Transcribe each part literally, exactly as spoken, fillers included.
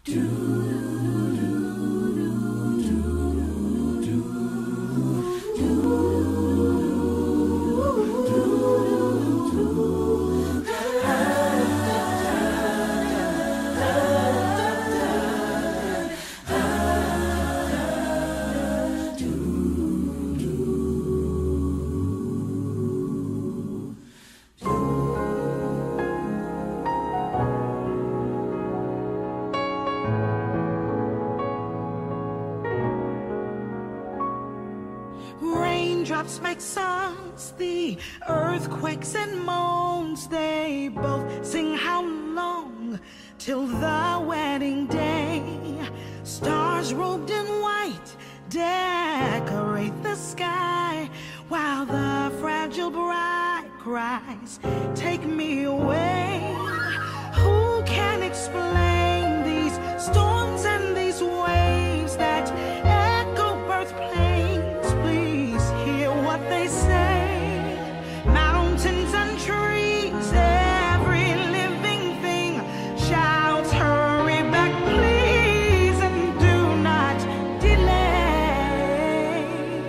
Raindrops make songs, the earthquakes and moans, they both sing how long till the wedding day. Stars robed in white decorate the sky, while the fragile bride cries, take me away. Who can explain these storms and these waves that echo birthplaces? Please hear what they say. Mountains and trees, every living thing shouts, hurry back please, and do not delay.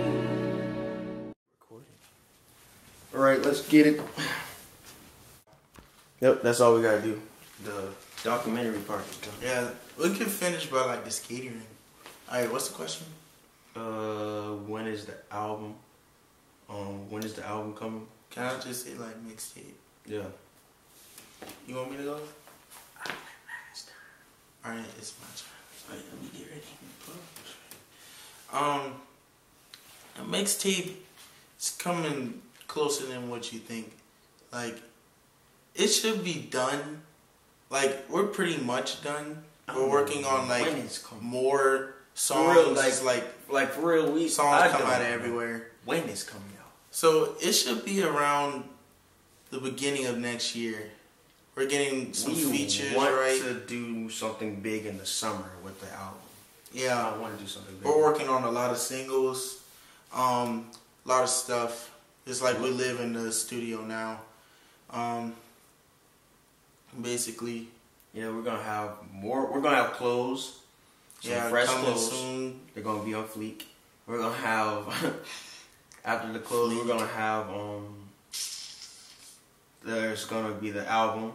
All right, let's get it. Yep, that's all we gotta do. The documentary part is done. Yeah, we can finish by like the skating ring. All right, what's the question? Uh, when is the album? Um, when is the album coming? Can I just say like mixtape? Yeah. You want me to go? All right, it's my turn. All right, let me get ready. Um, a mixtape is coming closer than what you think. Like, it should be done. Like, we're pretty much done. We're working on like more songs. For real, like, like, like for real, we songs I come don't out of know everywhere. When it's coming out? So it should be around the beginning of next year. We're getting some we features, want right? to do something big in the summer with the album. Yeah, I want to do something big. We're working on a lot of singles, um, a lot of stuff. It's like we live in the studio now. Um, basically, yeah, we're gonna have more. We're gonna have clothes. Some yeah, fresh coming clothes. soon. They're gonna be on fleek. We're gonna have after the clothes. We're gonna have um. There's gonna be the album.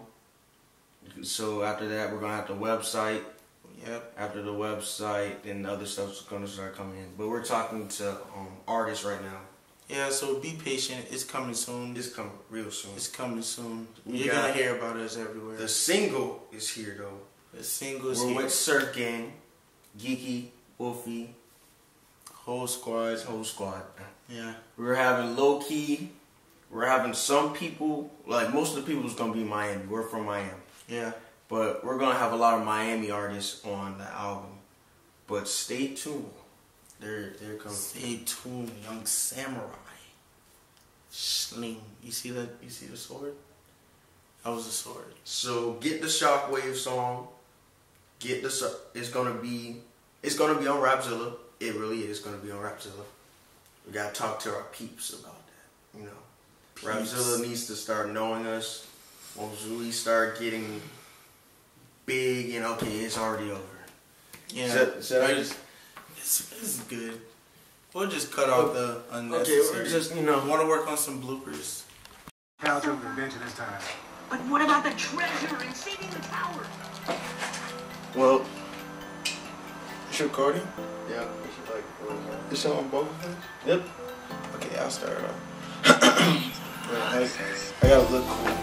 So after that, we're gonna have the website. Yep. After the website, then other stuff's gonna start coming in. But we're talking to um, artists right now. Yeah, so be patient. It's coming soon. It's coming real soon. It's coming soon. We You're got- gonna hear about us everywhere. The single is here though. The singles We're here. with Surf Gang, Geeky, Wolfie, Whole squad. whole squad. Yeah. We're having low key. We're having some people, like most of the people is gonna be Miami. We're from Miami. Yeah. But we're gonna have a lot of Miami artists on the album. But stay tuned. They're they're coming. Stay tuned, Young Samurai. Sling. You see that? You see the sword? That was a sword. So get the Shockwave song. Get the Sho- it's gonna be it's gonna be on Rapzilla. It really is gonna be on Rapzilla. We gotta talk to our peeps about that. You know, Peeps. Rapzilla needs to start knowing us. Once we start getting big and okay, it's already over. Yeah. So- so I just- it's, it's good. We'll just cut off the unnecessary. Okay, we're just, you know. Want to work on some bloopers? How's your adventure this time? But what about the treasure and saving the tower? Well, It's recording? yeah, we should like uh, It's on both of us? Yep. Okay, I'll start it off. I, I gotta look cool.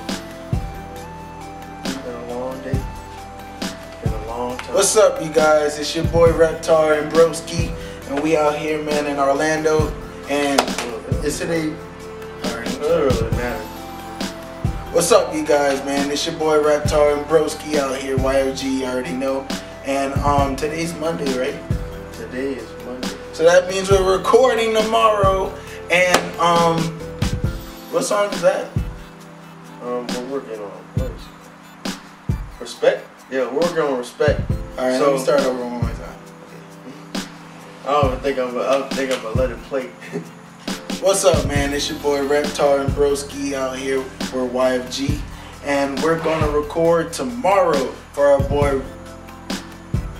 It's been a long day. Been a long time. What's up, you guys? It's your boy Reptar and Broski, and we out here, man, in Orlando. And it's today. It doesn't really matter. What's up, you guys, man? It's your boy Reptar and Broski out here. Y O G, you already know. And um, today's Monday, right? Today is Monday. So that means we're recording tomorrow. And um, what song is that? Um, we're working on what is it? Respect. Yeah, we're working on respect. All right, So- let me start over one more time. I don't even think I'm. I don't think I'm gonna let it play. What's up, man? It's your boy Reptar and Broski out here for Y F G, and we're gonna record tomorrow for our boy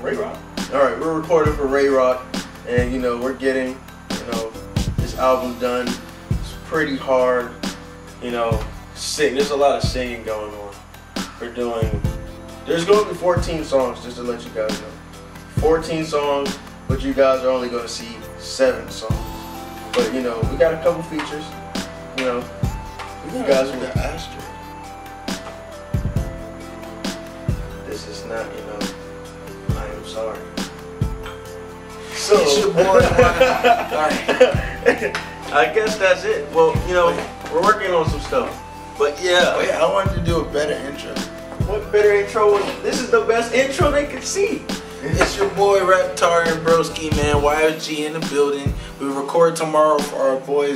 Ray Rock. All right, we're recording for Ray Rock, and you know we're getting, you know, this album done. It's pretty hard, you know, sing. There's a lot of singing going on. We're doing. There's going to be fourteen songs, just to let you guys know. fourteen songs, but you guys are only going to see seven songs. But you know, we got a couple features. You know, you guys are the Astro. This is not, you know, I am sorry. So, It's your boy. Alright. I guess that's it. Well, you know, we're working on some stuff. But yeah, Wait, I wanted to do a better intro. what better intro? Was, this is the best intro they could see. It's your boy Reptar and Broski, man. Y F G in the building. We record tomorrow for our boys.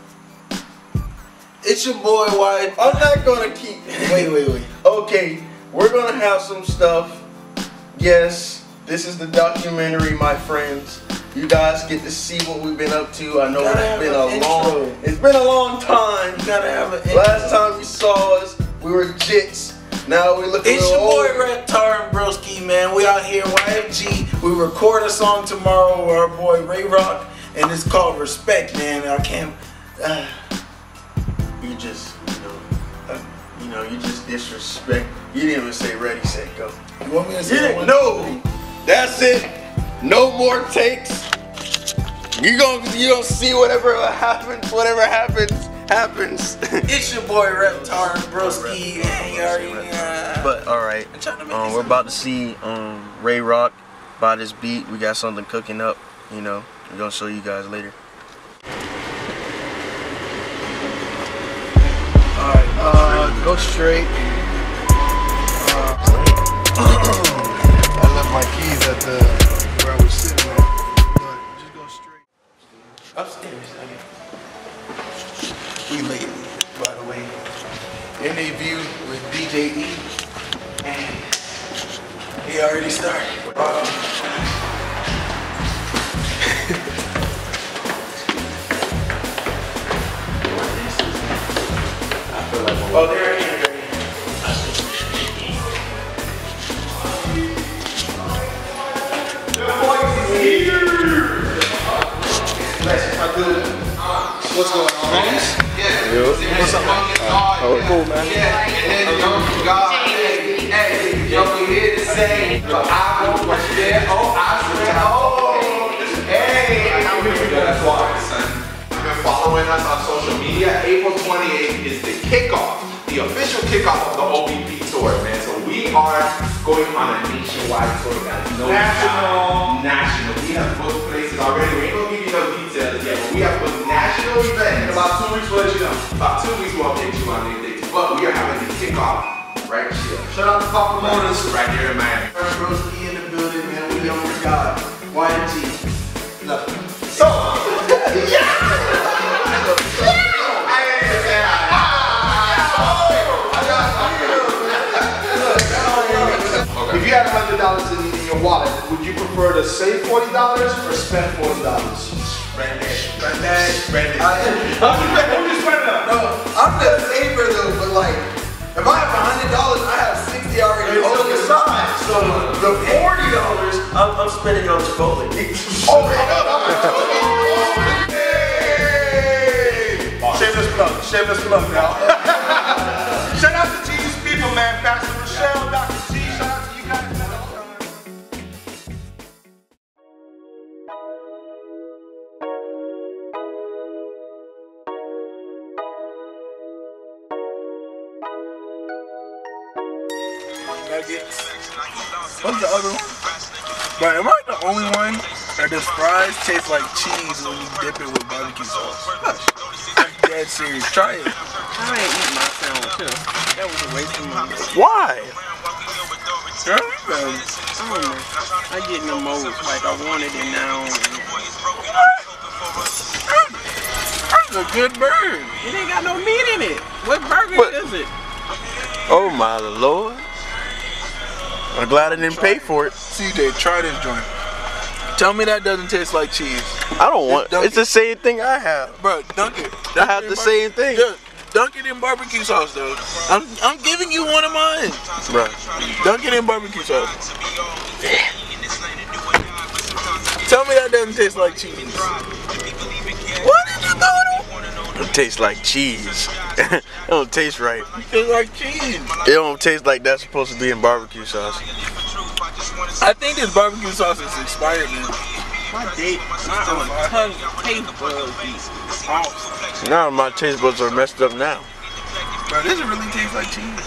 It's your boy Y. I'm not gonna keep. Wait, wait, wait. Okay, we're gonna have some stuff. Yes, this is the documentary, my friends. You guys get to see what we've been up to. I know Gotta it's have been an a long. intro. It's been a long time. You gotta have an intro. Last time you saw us, we were jits. Now we look a It's little your boy older. Reptar and Broski, man. We out here, Y F G. We record a song tomorrow with our boy Ray Rock, and it's called Respect, man. I can't. Uh, You just, you know, uh, you know, you just disrespect. You didn't even say ready, set, go. you want me to You say didn't one? know. That's it. No more takes. You gonna, you gonna see whatever happens. Whatever happens, happens. It's your boy Reptar and Broski, and you already. Uh, But all right, I'm trying to make um, this we're up. about to see um, Ray Rock by this beat. We got something cooking up. You know, we're gonna show you guys later. Alright, uh, go straight. Uh, I left my keys at the, where I was sitting at, but just go straight. Upstairs, I mean. We late, by the way. Interview with D J E. And he already started. Oh, there it is. What's going on, homies? What's up, man? Oh, cool, man. Yeah, and then you know, God, hey, hey, yo, we here to say, but I won't watch there. Oh, I swear, oh, hey, that's why, son. You've been following us on social media. April twenty-eighth is the kickoff, the official kickoff of the O B P tour, man. So we are going on a nationwide tour, guys. No national, national. We have booked places already. We ain't gonna give you no details yet, but we have booked national event in about two weeks. We'll let you know. About two weeks, we'll update you on the dates. But we are having the kickoff right here. Shout out to Papa Motors right here in Miami. Broski in the building, man. We don't forgot. Y F G. Nothing. So, yeah! If you had one hundred dollars in, in your wallet, would you prefer to save forty dollars or spend forty dollars? Spend that. Spend that. Spend it. How much you spend it? No, I'm the saver though, but like, if I have a hundred dollars, I have sixty already on the side. So the forty dollars, I'm, I'm spending it on Chipotle. Oh, hey! Shameless plug, shameless plug now. Shout out to Jesus people, man. Pastor Rochelle, Doctor G, shout out to you guys. Nuggets. What's the other one? But am I the only one that does fries taste like cheese when you dip it with barbecue sauce? I'm dead serious. Try it. I ain't eating my sandwich too. That was a waste of money. Why? Huh? Um, I don't know. I get in the mode like I wanted it now. That's a good bird. It ain't got no meat in it. What burger What? is it? Oh my lord! I'm glad I didn't pay for it. C J, try this joint. Tell me that doesn't taste like cheese. I don't want. Dunk It's the same thing I have. Bro, dunk it. I Dunk have it the in same bar- thing. Yeah, dunk it in barbecue sauce though. I'm I'm giving you one of mine. Bro, Dunk it in barbecue sauce. Tell me that doesn't taste like cheese. What did you do? It tastes like cheese. It don't taste right. It tastes like cheese. It don't taste like that's supposed to be in barbecue sauce. I think this barbecue sauce is expired, man. My date, my um, tongue, taste buds be off. Now my taste buds are messed up now. Bro, this really tastes like cheese.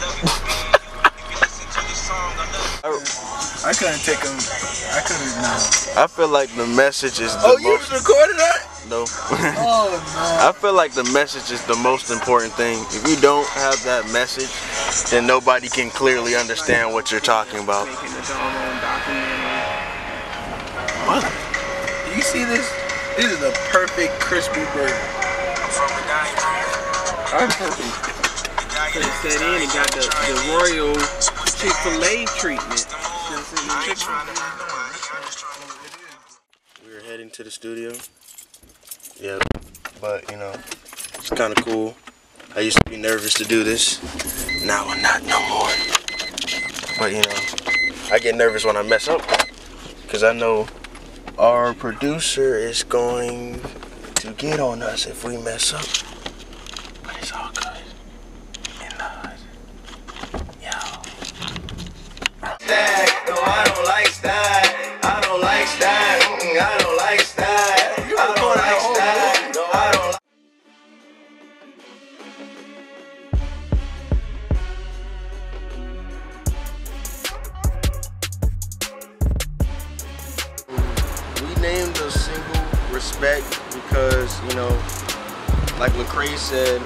I couldn't take them. I couldn't. No. I feel like the message is the Oh, you most. recorded that? No. Oh no. I feel like the message is the most important thing. If you don't have that message, then nobody can clearly understand what you're talking about. Making the doggone documentary. What? You see this? This is a perfect crispy burger. I'm perfect. Could have set in and got the, the royal Chick-fil-A treatment. We're heading to the studio. Yeah, but you know, it's kind of cool. I used to be nervous to do this. Now I'm not no more. But you know, I get nervous when I mess up, because I know our producer is going to get on us if we mess up. But it's all good. In the hood. Yo. No, I don't like that. I don't like that. I don't like that. I don't like that. No, I don't like. We named the single Respect because, you know, like Lecrae said,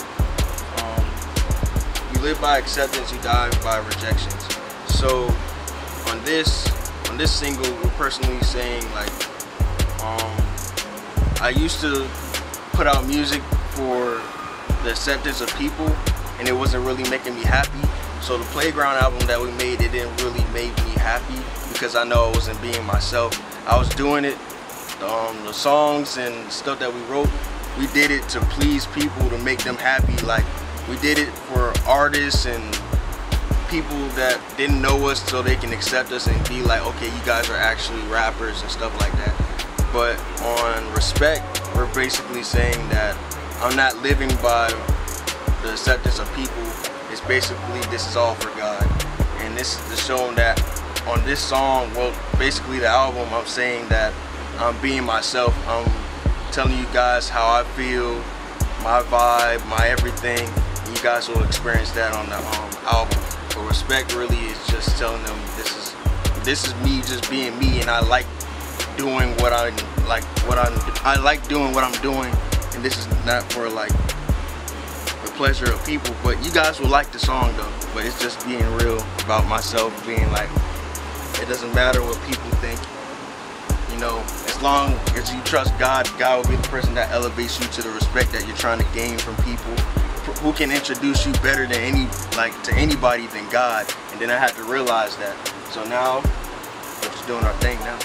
um, you live by acceptance, you die by rejections. So on this on this single, we're personally saying, like, um, I used to put out music for the acceptance of people, and it wasn't really making me happy. So the Playground album that we made, it didn't really make me happy because I know I wasn't being myself. I was doing it, um, the songs and stuff that we wrote, we did it to please people, to make them happy. Like, we did it for artists and people that didn't know us so they can accept us and be like, okay, you guys are actually rappers and stuff like that. But on Respect, we're basically saying that I'm not living by the acceptance of people. It's basically, this is all for God. And this is the showing that on this song, well, basically the album, I'm saying that I'm being myself. I'm telling you guys how I feel, my vibe, my everything. You guys will experience that on the um, album. But Respect really is just telling them this is this is me just being me, and I like doing what I like what I'm I like doing what I'm doing, and this is not for like the pleasure of people, but you guys will like the song though. But it's just being real about myself, being like, it doesn't matter what people think. You know, as long as you trust God, God will be the person that elevates you to the respect that you're trying to gain from people. Who can introduce you better than any, like, to anybody than God? And then I had to realize that. So now we're just doing our thing now.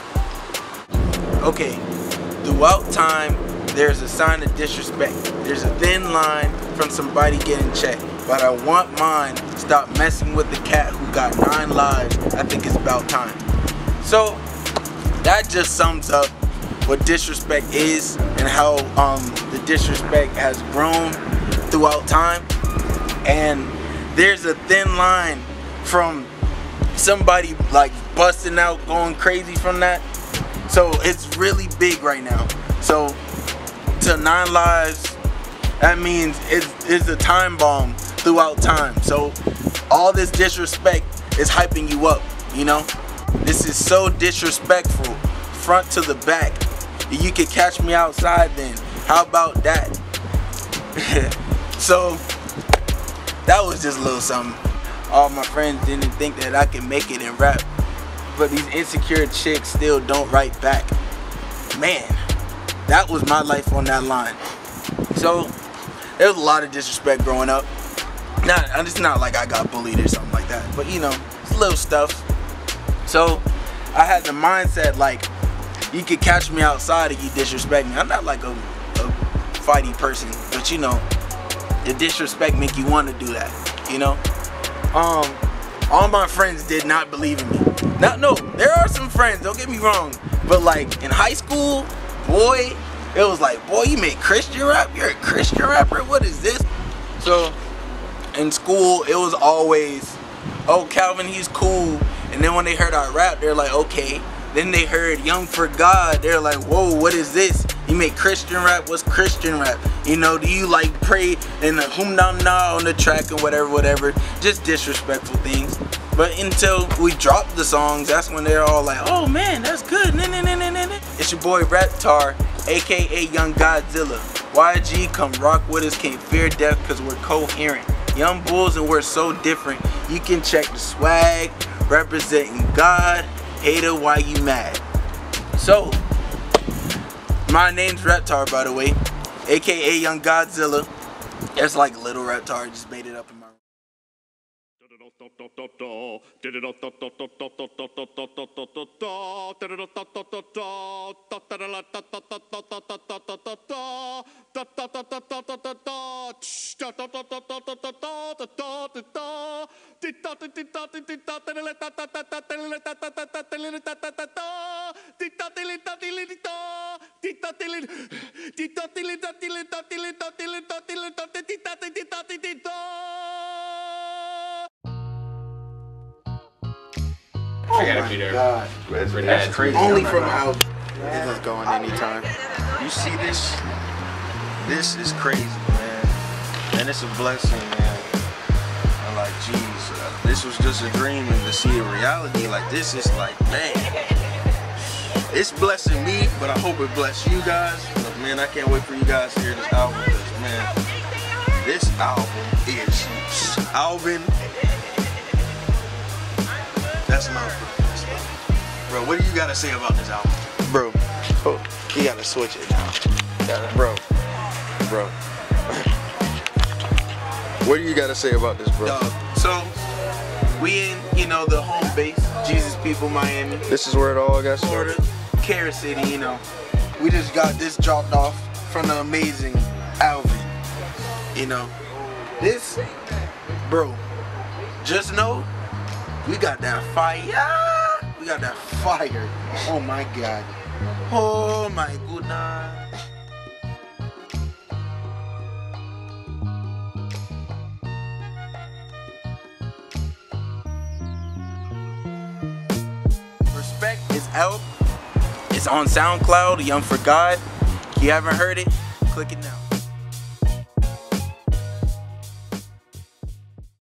Okay, throughout time, there's a sign of disrespect. There's a thin line from somebody getting checked. But I want mine. Stop messing with the cat who got nine lives. I think it's about time. So that just sums up what disrespect is and how um, the disrespect has grown throughout time. And there's a thin line from somebody like busting out, going crazy from that. So it's really big right now. So to nine lives, that means it's, it's a time bomb throughout time. So all this disrespect is hyping you up, you know? This is so disrespectful, front to the back. You could catch me outside then. How about that? So that was just a little something. All my friends didn't think that I could make it in rap, but these insecure chicks still don't write back. Man, that was my life on that line. So there was a lot of disrespect growing up. Not, it's not like I got bullied or something like that, but you know, it's little stuff. So I had the mindset like, you could catch me outside and you disrespect me. I'm not like a, a fighty person, but you know, the disrespect make you want to do that, you know? Um, all my friends did not believe in me. Now, no, there are some friends, don't get me wrong, But like in high school, boy, it was like, boy, you make Christian rap? You're a Christian rapper? What is this? So in school, it was always, oh, Calvin, he's cool. And then when they heard our rap, they're like, okay. Then they heard Young for God. They're like, whoa, what is this? You make Christian rap? What's Christian rap? You know, do you like pray and the hum nam na on the track and whatever, whatever? Just disrespectful things. But until we dropped the songs, that's when they're all like, oh man, that's good. Nah, nah, nah, nah, nah. It's your boy Reptar, aka Young Godzilla. Y G, come rock with us, can't fear death cause we're coherent. Young bulls and we're so different. You can check the swag, representing God. Hater, why you mad? So, my name's Reptar, by the way, aka Young Godzilla. It's like Little Reptar, just made it up in my I gotta be there. God, That's, that's crazy. Only I'm from not- out. This is going anytime. You see this? This is crazy, man. And it's a blessing, man. I'm like, geez, uh, this was just a dream, and to see a reality like this is like, man. It's blessing me, but I hope it bless you guys. But man, I can't wait for you guys to hear this album, because man, this album is Alvin. That's not that's not. Bro, what do you gotta say about this album? Bro, oh, you gotta switch it now. Gotta- Bro, Bro. What do you gotta say about this, bro? dog. So, we in, you know, the home base, Jesus People, Miami. This is where it all got started. Florida, Carrot City, you know. We just got this dropped off from the amazing Alvin. You know, this, bro, just know we got that fire. We got that fire. Oh my God. Oh my goodness. Respect is out. It's on SoundCloud, Young for God. If you haven't heard it, click it now.